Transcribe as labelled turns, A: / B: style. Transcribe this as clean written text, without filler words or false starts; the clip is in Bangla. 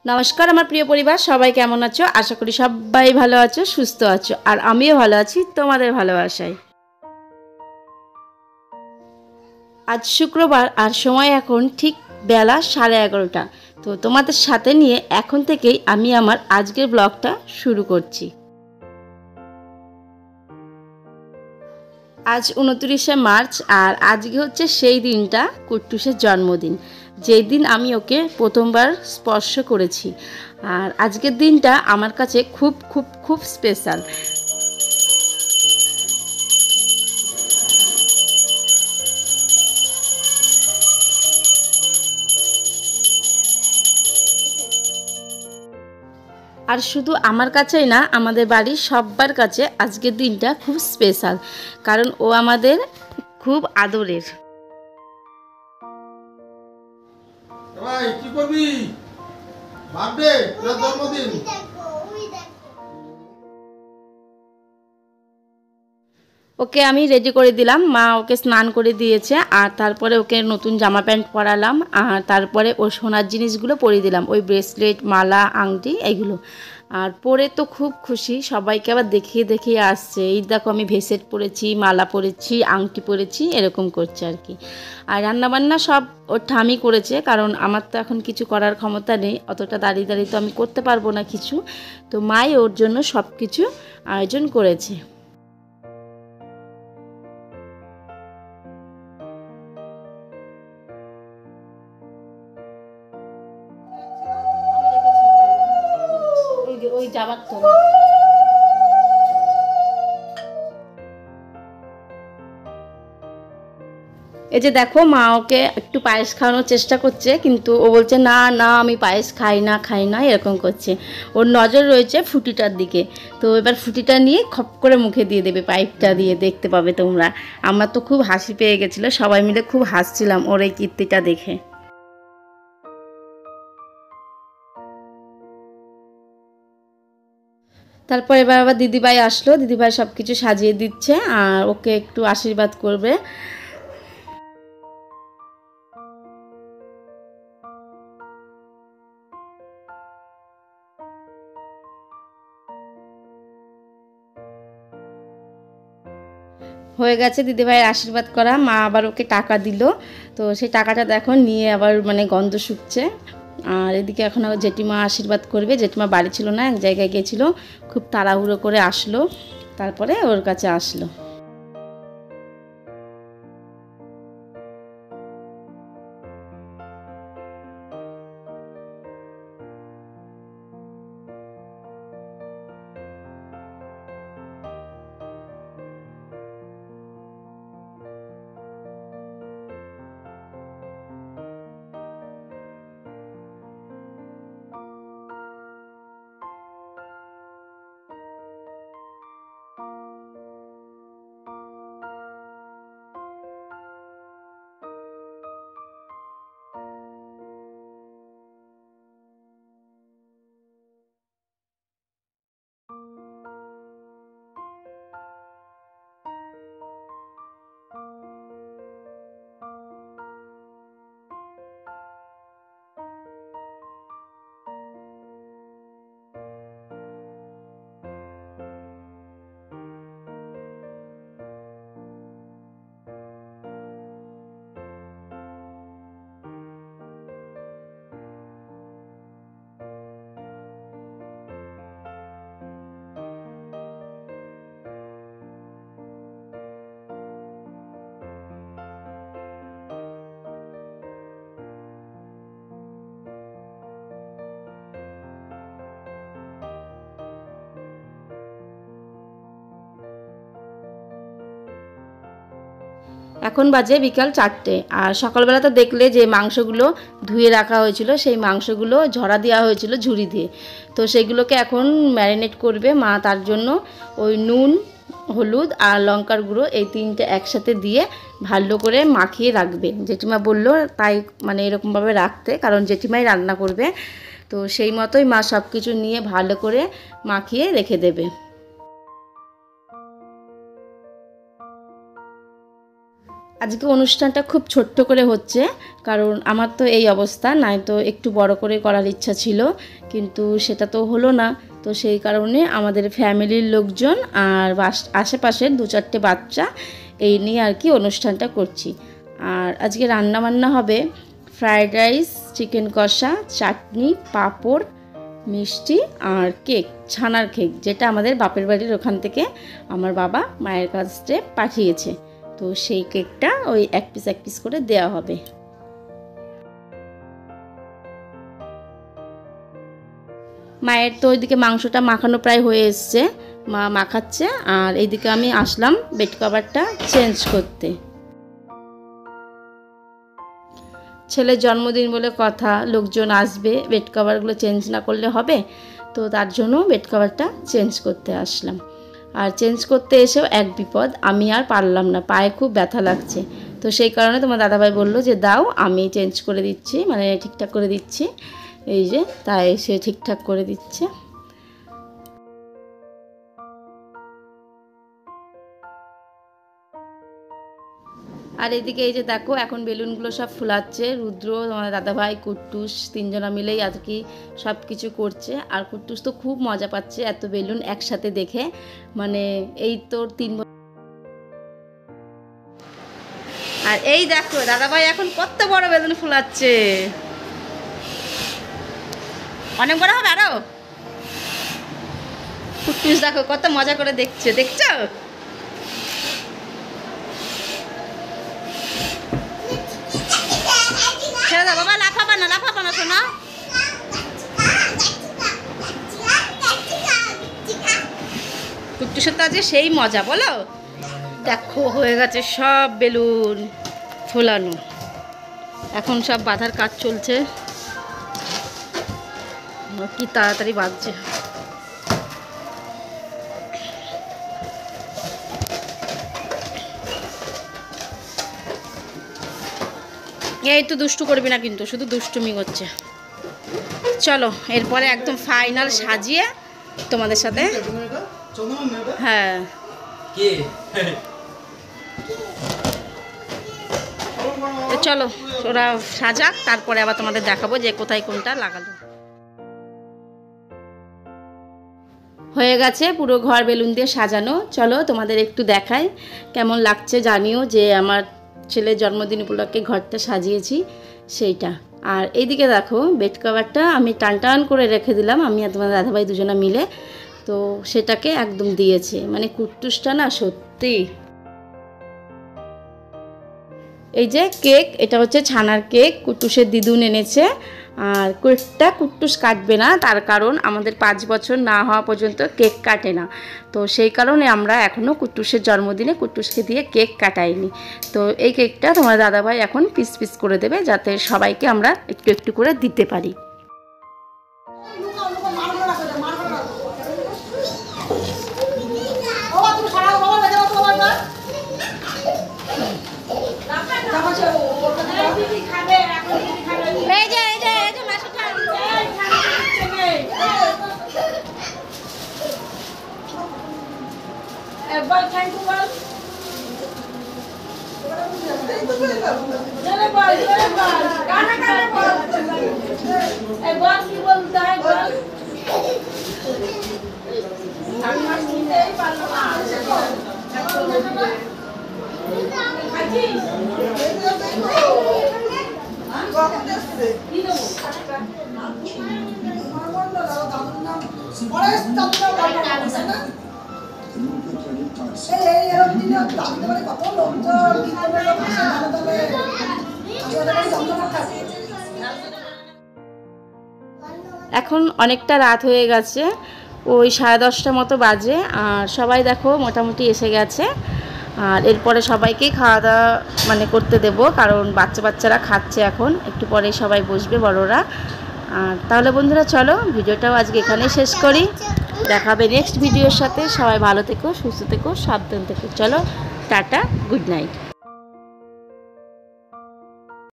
A: নমস্কার আমার প্রিয় পরিবার, সবাই কেমন আছো? আশা করি সবাই ভালো আছো, সুস্থ আছো, আর আমিও ভালো আছি তোমাদের ভালোবাসায়। আজ শুক্রবার আর সময় এখন ঠিক বেলা 11:30। তো তোমাদের সাথে নিয়ে এখন থেকেই আমি আমার আজকের ব্লগটা শুরু করছি। আজ 29শে মার্চ, আর আজকে হচ্ছে সেই দিনটা কুট্টুসের জন্মদিন, যেই দিন আমি ওকে প্রথমবার স্পর্শ করেছি। আর আজকের দিনটা আমার কাছে খুব খুব খুব স্পেশাল। আর শুধু আমার কাছেই না, আমাদের বাড়ির সবার কাছে আজকের দিনটা খুব স্পেশাল, কারণ ও আমাদের খুব আদরের।
B: ভাই কি করবি? ভাববে তোর জন্মদিন।
A: ওকে আমি রেডি করে দিলাম, মা ওকে স্নান করে দিয়েছে, আর তারপরে ওকে নতুন জামা প্যান্ট পরালাম, আর তারপরে ওর সোনার জিনিসগুলো পরিয়ে দিলাম, ওই ব্রেসলেট, মালা, আংটি এগুলো। আর পরে তো খুব খুশি, সবাইকে আবার দেখিয়ে দেখিয়ে আসছে, এই দেখো আমি ভেসেট পরেছি, মালা পরেছি, আংটি পরেছি, এরকম করছে আর কি। আর রান্নাবান্না সব ওর ঠামই করেছে, কারণ আমার তো এখন কিছু করার ক্ষমতা নেই, অতটা দাঁড়িয়ে দাঁড়িয়ে তো আমি করতে পারবো না কিছু। তো মাই ওর জন্য সব কিছু আয়োজন করেছে। ওই যাবার তো এই যে দেখো, মা ওকে একটু পায়েস খাওয়ানোর চেষ্টা করছে, কিন্তু ও বলছে না না আমি পায়েস খাই না এরকম করছে। ওর নজর রয়েছে ফুটিটার দিকে, তো এবার ফুটিটা নিয়ে খপ করে মুখে দিয়ে দেবে, পাইপটা দিয়ে, দেখতে পাবে তোমরা। আমার তো খুব হাসি পেয়ে গেছিলো, সবাই মিলে খুব হাসছিলাম ওর এই কীর্তিটা দেখে। তারপর এবার আবার দিদিভাই আসলো, দিদিভাই সব কিছু সাজিয়ে দিচ্ছে আর ওকে একটু আশীর্বাদ করবে। হয়ে গেছে দিদিভাইয়ের আশীর্বাদ করা, মা আবার ওকে টাকা দিল। তো সেই টাকাটা দেখো নিয়ে আবার মানে গন্ধ শুকছে। আর এদিকে এখন আবার জেঠিমা আশীর্বাদ করবে, জেঠিমা বাড়ি ছিল না, এক জায়গায় গিয়েছিল, খুব তাড়াহুড়ো করে আসলো, তারপরে ওর কাছে আসলো। এখন বাজে বিকাল 4টে, আর সকালবেলাতে দেখলে যে মাংসগুলো ধুয়ে রাখা হয়েছিল, সেই মাংসগুলো ঝরা দেওয়া হয়েছিল ঝুড়ি দিয়ে। তো সেইগুলোকে এখন ম্যারিনেট করবে মা, তার জন্য ওই নুন, হলুদ আর লঙ্কার গুঁড়ো এই তিনটে একসাথে দিয়ে ভালো করে মাখিয়ে রাখবে। জেঠিমা বললো তাই, মানে এরকমভাবে রাখতে, কারণ জেঠিমাই রান্না করবে। তো সেই মতোই মা সব কিছু নিয়ে ভালো করে মাখিয়ে রেখে দেবে। আজকে অনুষ্ঠানটা খুব ছোট্ট করে হচ্ছে, কারণ আমার তো এই অবস্থা, নাই তো একটু বড় করে করার ইচ্ছা ছিল, কিন্তু সেটা তো হলো না। তো সেই কারণে আমাদের ফ্যামিলির লোকজন আর আশেপাশের 2-4টে বাচ্চা এই নিয়ে আর কি অনুষ্ঠানটা করছি। আর আজকে রান্না বান্না হবে ফ্রায়েড রাইস, চিকেন কষা, চাটনি, পাঁপড়, মিষ্টি আর কেক, ছানার কেক, যেটা আমাদের বাপের বাড়ির ওখান থেকে আমার বাবা মায়ের কাছে পাঠিয়েছে। তো সেই কেকটা ওই এক পিস করে দেওয়া হবে। মায়ের তো ওইদিকে মাংসটা মাখানো প্রায় হয়ে এসছে, মা মাখাচ্ছে, আর এইদিকে আমি আসলাম বেড কভারটা চেঞ্জ করতে। ছেলের জন্মদিন বলে কথা, লোকজন আসবে, বেড কভারগুলো চেঞ্জ না করলে হবে, তো তার জন্য বেড কভারটা চেঞ্জ করতে আসলাম। আর চেঞ্জ করতে এসেও এক বিপদ, আমি আর পারলাম না, পায়ে খুব ব্যথা লাগছে। তো সেই কারণে তোমার দাদাভাই বললো যে দাও আমি চেঞ্জ করে দিচ্ছি, মানে ঠিকঠাক করে দিচ্ছি। এই যে তাই সে ঠিকঠাক করে দিচ্ছে। আর এদিকে এই যে দেখো এখন বেলুনগুলো সব ফুলাচ্ছে, রুদ্র, তোমার দাদাভাই, কুট্টুস তিনজনা মিলেই আর কি সব কিছু করছে। আর কুট্টুস তো খুব মজা পাচ্ছে এত বেলুন একসাথে দেখে, মানে এই তোর 3 বছর। আর এই দেখো দাদাভাই এখন কত বড় বেলুন ফুলাচ্ছে, অনেক বড় হবে আরো। কুট্টুস দেখো কত মজা করে দেখছে, দেখছো? বাবা লাফাবা না শোনা। কুট্টুসের তো আজকে সেই মজা, বলো। দেখো হয়ে গেছে সব বেলুন ফোলানো, এখন সব বাঁধার কাজ চলছে। কি তাড়াতাড়ি বাজছে। এই তো দুষ্টু করবি না কিন্তু, শুধু দুষ্টুমি করছে। চলো এরপরে একদম ফাইনাল সাজিয়ে তোমাদের সাথে, হ্যাঁ চলো ওরা সাজাক, তারপরে আবার তোমাদের দেখাবো যে কোথায় কোনটা লাগালো। হয়ে গেছে পুরো ঘর বেলুন দিয়ে সাজানো, চলো তোমাদের একটু দেখাই কেমন লাগছে, জানিও যে আমার ছেলের জন্মদিন উপলক্ষে ঘরটা সাজিয়েছি সেইটা। আর এইদিকে দেখো বেড কভারটা আমি টান করে রেখে দিলাম, আমি আর তোমার দাদাভাই দুজনা মিলে, তো সেটাকে একদম দিয়েছে, মানে কুট্টুসটা না সত্যি। এই যে কেক, এটা হচ্ছে ছানার কেক, কুট্টুসের দিদুন এনেছে। আর কেকটা কুট্টুস কাটবে না, তার কারণ আমাদের 5 বছর না হওয়া পর্যন্ত কেক কাটে না, তো সেই কারণে আমরা এখনও কুট্টুসের জন্মদিনে কুট্টুসকে দিয়ে কেক কাটাইনি। তো এই কেকটা তোমার দাদাভাই এখন পিস করে দেবে, যাতে সবাইকে আমরা একটু করে দিতে পারি। এখন অনেকটা রাত হয়ে গেছে, ওই 10:30 মতো বাজে, আর সবাই দেখো মোটামুটি এসে গেছে। আর এরপরে সবাইকেই খাওয়া দাওয়া মানে করতে দেব, কারণ বাচ্চারা খাচ্ছে, এখন একটু পরে সবাই বসবে বড়রা। আর তাহলে বন্ধুরা চলো ভিডিওটাও আজকে এখানেই শেষ করি, দেখাবে নেক্সট ভিডিওর সাথে। সবাই ভালো থেকো, সুস্থ থেকো, সাবধান থেকো। চলো টাটা, গুড নাইট।